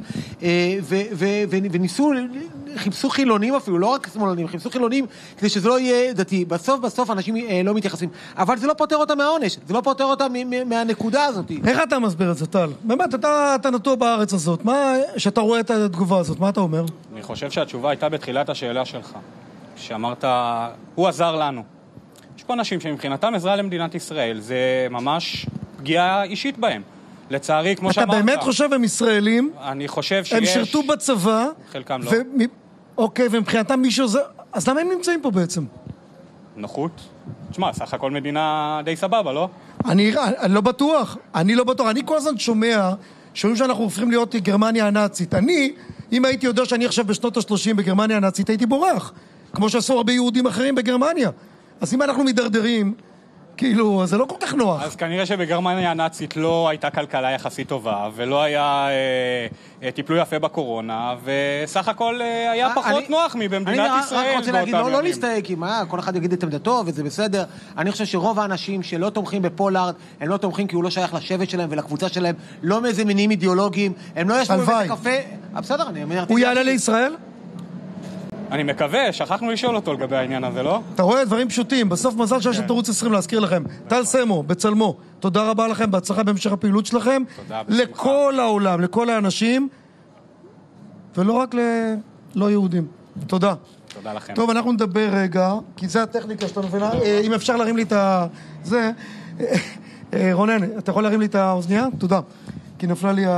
וניסו, חיפשו חילונים אפילו, לא רק שמאלנים, חיפשו חילונים כדי שזה לא יהיה דתי. בסוף אנשים לא מתייחסים. אבל זה לא פותר אותם מהעונש, זה לא פותר אותם מהנקודה הזאת. איך אתה מסביר את זה, טל? באמת, אתה נטוע בארץ הזאת. שאתה רואה את התגובה הזאת, מה אתה אומר? אני חושב שהתשובה הייתה בתחילת השאלה שלך. שאמרת, הוא עזר לנו. יש פה אנשים שמבחינתם עזרה למדינת ישראל. זה ממש פגיעה אישית בהם. לצערי, כמו שאמרת... אתה באמת חושב הם ישראלים? אני חושב שיש... הם שירתו בצבא? חלקם לא. אוקיי, ומבחינתם מישהו זה... אז למה הם נמצאים פה בעצם? נוחות. תשמע, סך הכל מדינה די סבבה, לא? אני לא בטוח. אני כל הזמן שומעים שאנחנו הופכים להיות גרמניה הנאצית. אם הייתי יודע שאני עכשיו בשנות ה-30 בגרמניה הנאצית, הייתי בורח. כמו שעשו הרבה יהודים אחרים בגרמניה. אז אם אנחנו מדרדרים כאילו, זה לא כל כך נוח. אז כנראה שבגרמניה הנאצית לא הייתה כלכלה יחסית טובה, ולא היה טיפלו יפה בקורונה, וסך הכל היה פחות נוח מבמדינת ישראל. אני רק רוצה להגיד, לא להסתייג, כי כל אחד יגיד את עמדתו, וזה בסדר. אני חושב שרוב האנשים שלא תומכים בפולארד, הם לא תומכים כי הוא לא שייך לשבט שלהם ולקבוצה שלהם, לא מאיזה מינים אידיאולוגיים, הם לא ישבו בבית הקפה. בסדר, אני אומר... הוא יעלה לישראל? אני מקווה, שכחנו לשאול אותו לגבי העניין הזה, לא? אתה רואה דברים פשוטים, בסוף מזל שיש את ערוץ 20 להזכיר לכם. טל סמו, בצלמו, תודה רבה לכם, בהצלחה בהמשך הפעילות שלכם. לכל העולם, לכל האנשים, ולא רק ללא יהודים. תודה. תודה לכם. טוב, אנחנו נדבר רגע, כי זה הטכניקה שאתה מבינה. אם אפשר להרים לי את זה, רונן, אתה יכול להרים לי את האוזנייה? תודה. כי נפלה לי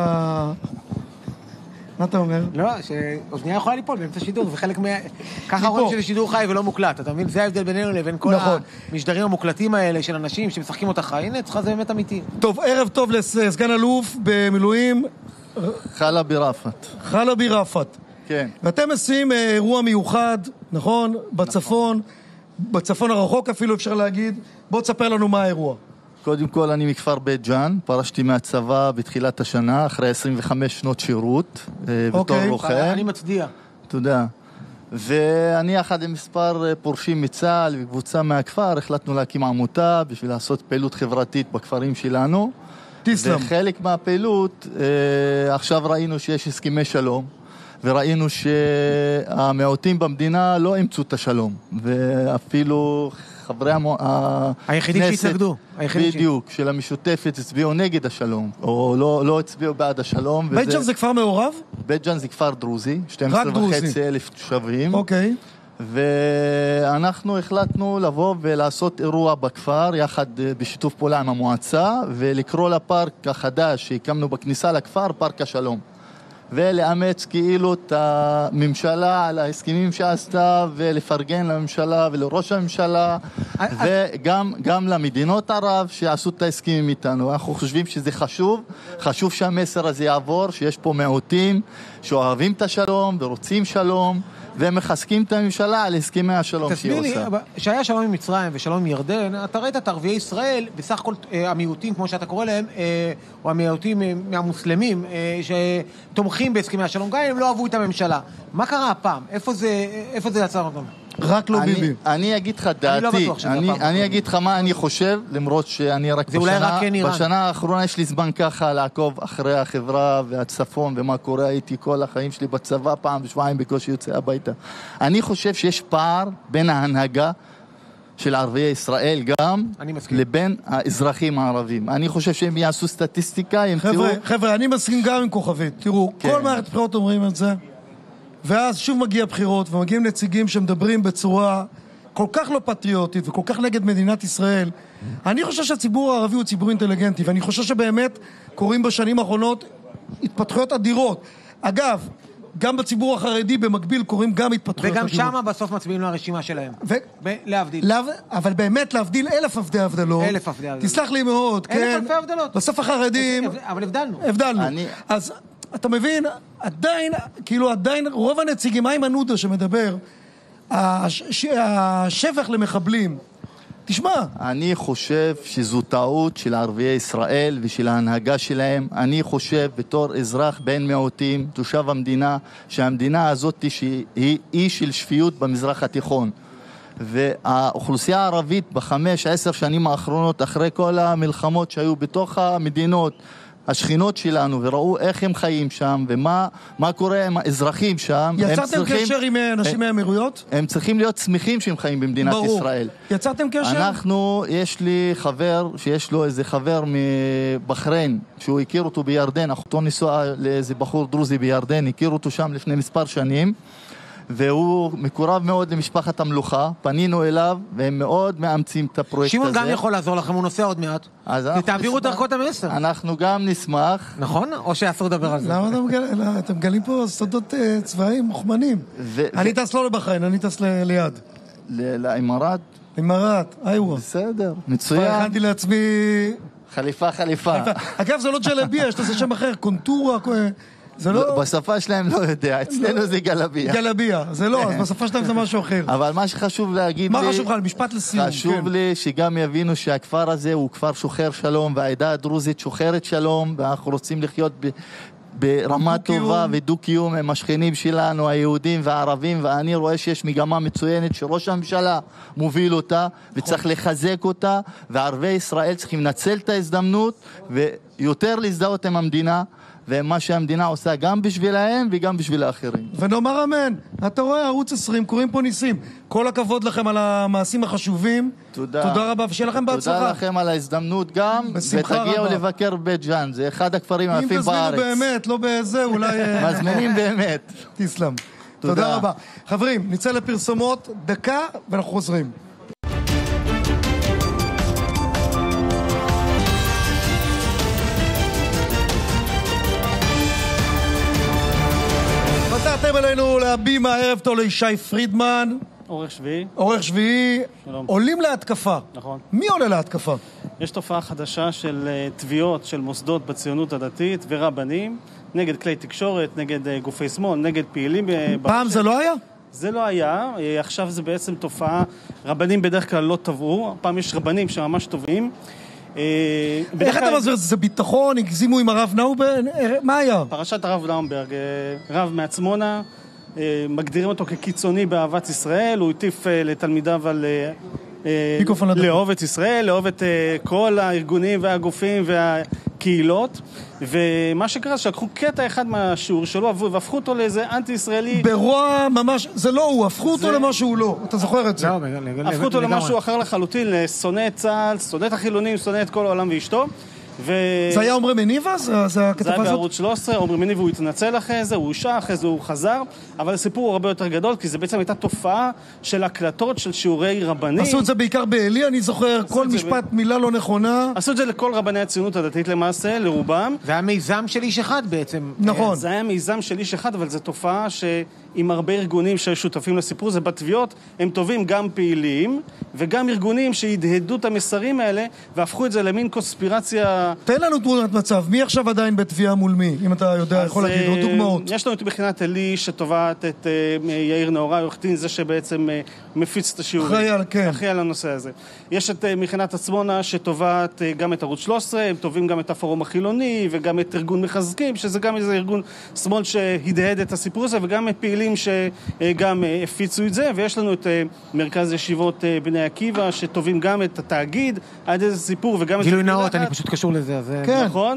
מה אתה אומר? לא, שאוזניה יכולה ליפול באמצע שידור, זה חלק ככה רואים שזה שידור חי ולא מוקלט, אתה מבין? זה ההבדל בינינו לבין כל המשדרים המוקלטים האלה של אנשים שמשחקים אותך חי, הנה, אצלך זה באמת אמיתי. טוב, ערב טוב לסגן אלוף במילואים. חלבי רפת. חלבי רפת. כן. ואתם עושים אירוע מיוחד, נכון? בצפון, בצפון הרחוק אפילו אפשר להגיד. בוא תספר לנו מה האירוע. קודם כל אני מכפר בית ג'אן, פרשתי מהצבא בתחילת השנה, אחרי 25 שנות שירות, בתור לוחם. אני מצדיע. תודה. ואני יחד עם מספר פורשים מצה"ל וקבוצה מהכפר, החלטנו להקים עמותה בשביל לעשות פעילות חברתית בכפרים שלנו. תסלם. וחלק מהפעילות, עכשיו ראינו שיש הסכמי שלום, וראינו שהמיעוטים במדינה לא אימצו את השלום, ואפילו חברי היחידים שהתנגדו. בדיוק, של המשותפת הצביעו נגד השלום, או לא הצביעו בעד השלום. בית ג'אן זה כפר מעורב? בית ג'אן זה כפר דרוזי, 12,500 תושבים. אוקיי. ואנחנו החלטנו לבוא ולעשות אירוע בכפר, יחד בשיתוף פעולה עם המועצה, ולקרוא לפארק החדש שהקמנו בכניסה לכפר, פארק השלום. ולאמץ כאילו את הממשלה על ההסכמים שעשתה, ולפרגן לממשלה ולראש הממשלה, וגם למדינות ערב שעשו את ההסכמים איתנו. אנחנו חושבים שזה חשוב שהמסר הזה יעבור, שיש פה מיעוטים שאוהבים את השלום ורוצים שלום, ומחזקים את הממשלה על הסכמי השלום שהיא עושה. תסביר לי, שהיה שלום עם מצרים ושלום עם ירדן, אתה ראית את ערביי ישראל, בסך הכל המיעוטים, כמו שאתה קורא להם, או המיעוטים מהמוסלמים, שתומכים בהסכמי השלום, גם אם הם לא אהבו את הממשלה. מה קרה הפעם? איפה זה יצא אותם? רק לא ביבי. אני אגיד לך דעתי, אני אגיד לך מה אני חושב, למרות שאני רק בשנה האחרונה יש לי זמן ככה לעקוב אחרי החברה והצפון ומה קורה, הייתי כל החיים שלי בצבא, פעם בשבועיים בקושי יוצא הביתה. אני חושב שיש פער בין ההנהגה של ערביי ישראל גם לבין האזרחים הערבים. אני חושב שהם יעשו סטטיסטיקה, ימצאו... חבר'ה, אני מסכים גם עם כוכבית. תראו, כל מערכת בחירות אומרים את זה, ואז שוב מגיע בחירות, ומגיעים נציגים שמדברים בצורה כל כך לא פטריוטית, וכל כך נגד מדינת ישראל. אני חושב שהציבור הערבי הוא ציבור אינטליגנטי, ואני חושב שבאמת קוראים בשנים האחרונות התפתחויות אדירות. אגב, גם בציבור החרדי במקביל קוראים גם התפתחויות וגם אדירות. שמה בסוף מצביעים לרשימה שלהם. להבדיל. אבל באמת להבדיל 1,000 הבדלות. 1,000 הבדלות. תסלח לי מאוד, כן. 1,000 הבדלות. בסוף החרדים... אבל הבדלנו. אז אתה מבין, עדיין רוב הנציגים, איימן עודה שמדבר, השבח למחבלים, תשמע. אני חושב שזו טעות של ערביי ישראל ושל ההנהגה שלהם. אני חושב בתור אזרח בין מיעוטים, תושב המדינה, שהמדינה הזאת היא אי של שפיות במזרח התיכון. והאוכלוסייה הערבית ב5-10 שנים האחרונות, אחרי כל המלחמות שהיו בתוך המדינות, השכינות שלנו, וראו איך הם חיים שם, ומה קורה עם האזרחים שם. יצרתם קשר עם אנשים מהאמירויות? הם צריכים להיות שמחים שהם חיים במדינת ישראל. יצרתם קשר? יש לי חבר, שיש לו איזה חבר מבחריין, שהוא הכיר אותו בירדן, אחותו ניסועה לאיזה בחור דרוזי בירדן, הכיר אותו שם לפני מספר שנים, והוא מקורב מאוד למשפחת המלוכה, פנינו אליו, והם מאוד מאמצים את הפרויקט הזה. שמעון גם יכול לעזור לכם, הוא נוסע עוד מעט. תעבירו דרכו את המסר. אנחנו גם נשמח. נכון? או שאסור לדבר על זה? למה אתם מגלים פה סודות צבאיים מוכמנים? אני טס לא לבחריין, אני טס ליד. לאימרת? אימרת, איווה. בסדר, מצוין. הכנתי לעצמי... חליפה. אגב, זה לא ג'לביה, יש לזה שם אחר, קונטורה... זה לא... בשפה שלהם לא יודע, אצלנו זה גלביה. גלביה, זה לא, אז בשפה שלהם זה משהו אחר. אבל מה שחשוב להגיד לי... מה חשוב לך? משפט לסיום. חשוב לי שגם יבינו שהכפר הזה הוא כפר שוחר שלום, והעדה הדרוזית שוחרת שלום, ואנחנו רוצים לחיות ברמה טובה ודו-קיום עם השכנים שלנו, היהודים והערבים, ואני רואה שיש מגמה מצוינת שראש הממשלה מוביל אותה, וצריך לחזק אותה, וערבי ישראל צריכים לנצל את ההזדמנות, ויותר להזדהות עם המדינה, ומה שהמדינה עושה גם בשבילהם וגם בשביל האחרים. ונאמר אמן. אתה רואה, ערוץ 20, קוראים פה ניסים. כל הכבוד לכם על המעשים החשובים. תודה רבה, ושיהיה לכם בהצלחה. תודה לכם על ההזדמנות גם, ותגיעו לבקר בית ג'אן, זה אחד הכפרים היפים בארץ. אם תזמינו באמת, לא בזה, אולי... מזמינים באמת. תסלם. תודה רבה. חברים, נצא לפרסומות, דקה, ואנחנו חוזרים. חזרתם אלינו להבימה, ערב טוב לישי פרידמן. עורך שביעי. עורך שביעי. שלום. עולים להתקפה. נכון. מי עולה להתקפה? יש תופעה חדשה של תביעות של מוסדות בציונות הדתית ורבנים, נגד כלי תקשורת, נגד גופי שמאל, נגד פעילים. פעם זה לא היה? זה לא היה, עכשיו זה בעצם תופעה, רבנים בדרך כלל לא תבעו, פעם יש רבנים שממש טובים. איך אתה מסביר? זה ביטחון, הגזימו עם הרב נאוברג? מה היה? פרשת הרב נאוברג, רב מעצמונה, מגדירים אותו כקיצוני באהבת ישראל, הוא הטיף לתלמידיו על לאהוב את ישראל, לאהוב את כל הארגונים והגופים והקהילות, ומה שקרה שלקחו קטע אחד מהשיעור שלו והפכו אותו לאיזה אנטי-ישראלי. ברוע ממש, זה לא הוא, הפכו אותו למשהו לא, אתה זוכר את זה. הפכו אותו למשהו אחר לחלוטין, לשונא את צה"ל, שונא את החילונים, שונא את כל העולם ואשתו. זה היה עומרי מניבה? זה היה בערוץ 13, עומרי מניבה הוא התנצל אחרי זה, הוא הושע, אחרי זה הוא חזר, אבל הסיפור הוא הרבה יותר גדול, כי זה בעצם הייתה תופעה של הקלטות של שיעורי רבנים. עשו את זה בעיקר בעלי, אני זוכר, כל משפט מילה לא נכונה. עשו את זה לכל רבני הציונות הדתית למעשה, לרובם. זה היה מיזם של איש אחד בעצם. נכון. זה היה מיזם של איש אחד, אבל זו תופעה שעם הרבה ארגונים ששותפים לסיפור, זה בתביעות, הם טובים גם פעילים, וגם ארגונים שהדהדו את המסרים האלה, והפכו את זה למין קונספירציה. תן לנו תמונת מצב, מי עכשיו עדיין בתביעה מול מי? אם אתה יודע, יכול להגיד עוד דוגמאות. יש לנו את מכינת אלי שתובעת את יאיר נאוראי, עורך דין, זה שבעצם מפיץ את השיעורים. אחראי על הנושא הזה. יש את מכינת עצמונה שתובעת גם את ערוץ 13, הם תובעים גם את הפורום החילוני, וגם את ארגון מחזקים, שזה גם איזה ארגון שמאל שהדהד את הסיפור הזה, וגם פעילים שגם הפיצו את זה, ויש לנו את מרכז ישיבות בני עקיבא, שתובעים גם את התאגיד, עד איזה סיפור, וגם את... גילוי נאות, אני פשוט קשור לזה, אז... נכון?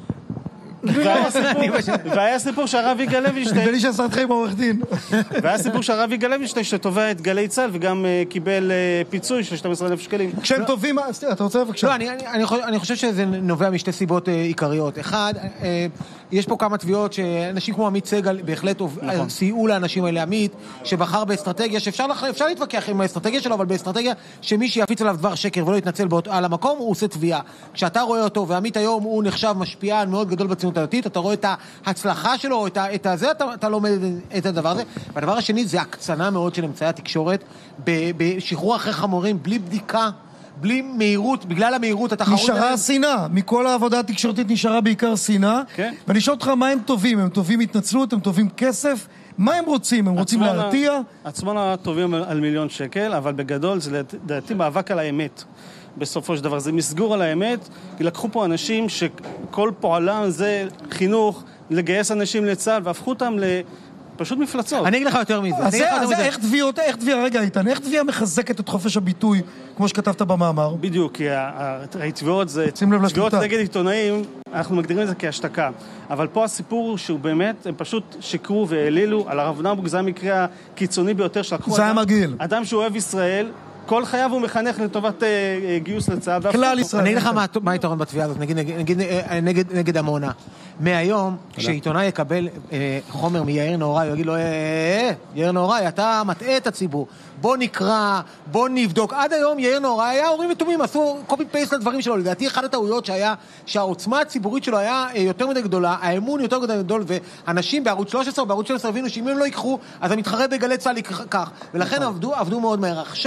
והיה סיפור שהרב יגאל לוינשטיין... נדמה לי שעשת חיים עורך דין. והיה סיפור שהרב יגאל לוינשטיין שתובע את גלי צה"ל וגם קיבל פיצוי של 12,000 שקלים. כשהם טובים... אתה רוצה בבקשה? לא, אני חושב שזה נובע משתי סיבות עיקריות. אחד, יש פה כמה תביעות שאנשים כמו עמית סגל בהחלט סייעו לאנשים האלה. עמית שבחר באסטרטגיה שאפשר להתווכח עם האסטרטגיה שלו, אבל באסטרטגיה שמי שיפיץ עליו דבר שקר ולא יתנצל על המקום, הוא עושה תביעה. כשאתה רואה אותו, ועמית היום הוא נחשב משפיען מאוד גדול בציונות הדתית, אתה רואה את ההצלחה שלו, את זה, אתה לומד את הדבר הזה. והדבר השני זה הקצנה מאוד של אמצעי התקשורת, בשחרור אחרי חמורים, בלי בדיקה, בלי מהירות, בגלל המהירות, התחרות... נשארה שנאה, מכל העבודה התקשורתית נשארה בעיקר שנאה, ואני שואל אותך מה הם טובים, הם טובים התנצלות, הם טובים כסף, מה הם רוצים? הם רוצים להרתיע? עצמונה טובים על 1,000,000 שקל, אבל בגדול זה לדעתי מאבק על האמת. בסופו של דבר, זה מסגור על האמת, כי לקחו פה אנשים שכל פועלם זה חינוך, לגייס אנשים לצה"ל, והפכו אותם לפשוט מפלצות. אני אגיד לך יותר מזה. אז איך תביעה, רגע איתן, איך תביעה מחזקת את חופש הביטוי, כמו שכתבת במאמר? בדיוק, כי התביעות זה... תביעות נגד עיתונאים, אנחנו מגדירים את זה כהשתקה. אבל פה הסיפור שהוא באמת, הם פשוט שיקרו והעלילו על הרב נאוברג, זה המקרה הקיצוני ביותר שלקחו אדם שהוא אוהב ישראל, כל חייו הוא מחנך לטובת גיוס לצה"ל. כלל ישראל. אני אגיד לך מה היתרון בתביעה הזאת, נגד עמונה. מהיום, כשעיתונאי יקבל חומר מיאיר נאוראי, הוא יגיד לו, יאיר נאוראי, אתה מטעה את הציבור. בוא נקרא, בוא נבדוק. עד היום יאיר נאוראי היה הורים ותומים, עשו קופי פייסט לדברים שלו. לדעתי, אחת הטעויות שהיה, שהעוצמה הציבורית שלו היה יותר מדי גדולה, האמון יותר גדול, ואנשים בערוץ 13 או בערוץ 13 הבינו שאם הם לא ייקחו, אז המתחרה בגלי צה"ל ייקח. ולכן עבדו מאוד מהר. עכשיו,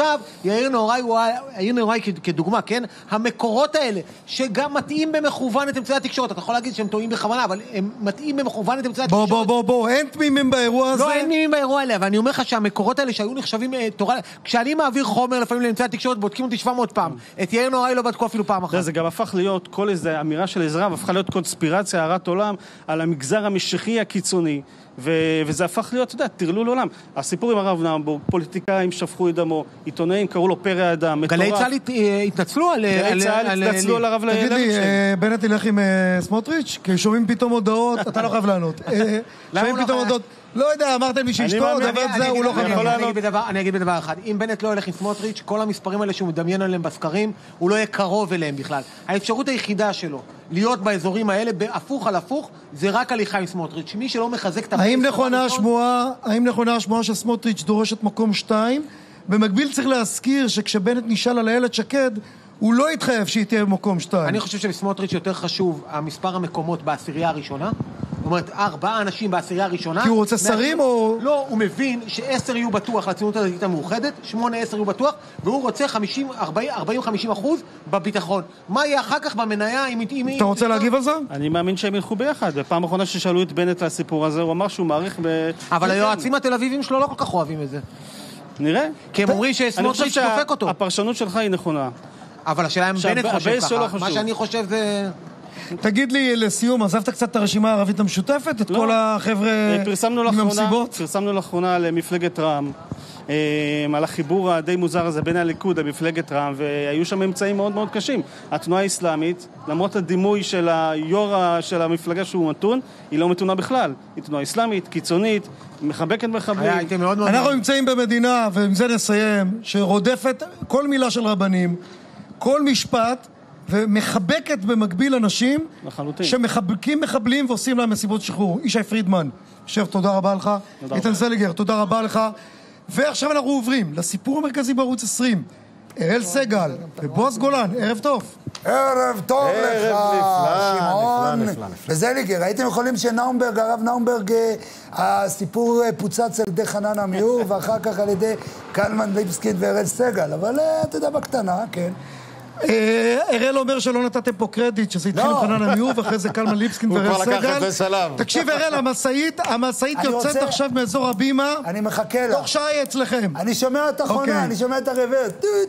יאיר נהוראי כדוגמה, כן? המקורות האלה, שגם מתאים במכוון את אמצעי התקשורת, אתה יכול להגיד שהם טועים בכוונה, אבל הם מתאים במכוון את אמצעי התקשורת. בוא, אין תמימים באירוע הזה. לא, אין תמימים באירוע האלה, אבל אני אומר לך שהמקורות האלה שהיו נחשבים תורה, כשאני מעביר חומר לפעמים לאמצעי התקשורת, בודקים אותי 700 פעם. את יאיר נהוראי לא בדקו אפילו פעם אחת. זה גם הפך להיות, כל איזו אמירה של עזרא, הפכה להיות קונספירציה, הרת עולם, על המגזר המשיחי הקיצוני. וזה הפך להיות, אתה יודע, תרלול עולם. הסיפור עם הרב נאומבורג, פוליטיקאים שפכו את דמו, עיתונאים קראו לו פרא אדם, מטורף. גלי צה"ל התנצלו על... גלי צה"ל התנצלו על הרב לוינשטיין. תגיד לי, בנט ילך עם סמוטריץ'? כי שומעים פתאום הודעות, אתה לא חייב לענות. שומעים פתאום הודעות, לא יודע, אמרתם לי שאשתו, דבר זה, הוא לא חייב לענות. אני אגיד בדבר אחד, אם בנט לא ילך עם סמוטריץ', כל המספרים האלה שהוא מדמיין עליהם בסקרים, הוא לא יהיה קרוב אליהם בכלל. האפשרות היחידה שלו להיות באזורים האלה, בהפוך על הפוך, זה רק הליכה עם סמוטריץ'. מי שלא מחזק את האם נכונה השמועה שסמוטריץ' דורשת מקום 2? במקביל צריך להזכיר שכשבנט נשאל על איילת שקד, הוא לא התחייב שהיא תהיה במקום 2. אני חושב שבסמוטריץ' יותר חשוב המספר המקומות בעשירייה הראשונה. זאת אומרת, 4 אנשים בעשירייה הראשונה. כי הוא רוצה שרים או... לא, הוא מבין ש10 יהיו בטוח לציונות הדתית המאוחדת, 8-10 יהיו בטוח, והוא רוצה 40-50% בביטחון. מה יהיה אחר כך במניה אם... אתה רוצה להגיב על זה? אני מאמין שהם ילכו ביחד. בפעם האחרונה ששאלו את בנט על הסיפור הזה, הוא אמר שהוא מעריך אבל היועצים התל אביבים שלו לא כל כך אוהבים את זה. נראה. כי הם אומרים שסמוטריץ' דופק אותו. הפרשנות שלך היא נכונה. אבל השאלה אם בנט חושב ככה. מה שאני חושב זה... תגיד לי לסיום, עזבת קצת את הרשימה הערבית המשותפת? את כל החבר'ה עם המסיבות? פרסמנו לאחרונה למפלגת רע"מ, על החיבור הדי מוזר הזה בין הליכוד למפלגת רע"מ, והיו שם אמצעים מאוד מאוד קשים. התנועה האסלאמית, למרות הדימוי של היו"ר של המפלגה שהוא מתון, היא לא מתונה בכלל. היא תנועה אסלאמית, קיצונית, מחבקת מחבלים. אנחנו נמצאים במדינה, ועם זה נסיים, שרודפת כל מילה של רבנים, כל משפט, ומחבקת במקביל אנשים שמחבקים מחבלים ועושים להם מסיבות שחרור. ישי פרידמן, שב, תודה רבה לך. איתן זליגר, תודה רבה לך. ועכשיו אנחנו עוברים לסיפור המרכזי בערוץ 20. אראל סגל ובועז גולן, ערב טוב. ערב טוב לך, שמעון וזליגר. הייתם יכולים שנאומברג, הרב נאומברג, הסיפור פוצץ על ידי חנן עמיור, ואחר כך על ידי קלמן ליבסקין ואראל סגל. אבל אתה יודע בקטנה, כן. אראל אומר שלא נתתם פה קרדיט, שזה התחיל עם חנן עמיור, ואחרי זה קלמן ליבסקין ואראל סגל. תקשיב אראל, המשאית יוצאת עכשיו מאזור הבימה. אני מחכה לה. תוך שעה היא אצלכם. אני שומע את החונה, אני שומע את הרוורס.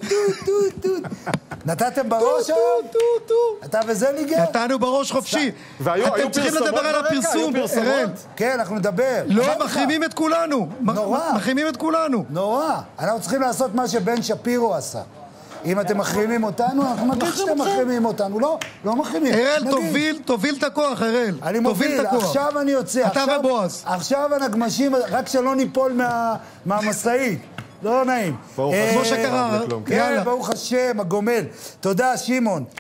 נתתם בראש? אתה וזליגר? נתנו בראש חופשי. אתם צריכים לדבר על הפרסום, אראל. כן, אנחנו נדבר. לא, מחרימים את כולנו. מחרימים את כולנו. נורא. אנחנו צריכים לעשות מה שבן שפירו עשה. אם אתם מחרימים אותנו, אנחנו נגיד שאתם מחרימים אותנו. לא מחרימים. אראל, תוביל את הכוח, אראל. אני מוביל, עכשיו אני יוצא. אתה ובועז. עכשיו הנגמשים, רק שלא ניפול מהמסעית. לא נעים. כמו שקרה. כן, ברוך השם, הגומל. תודה, שמעון.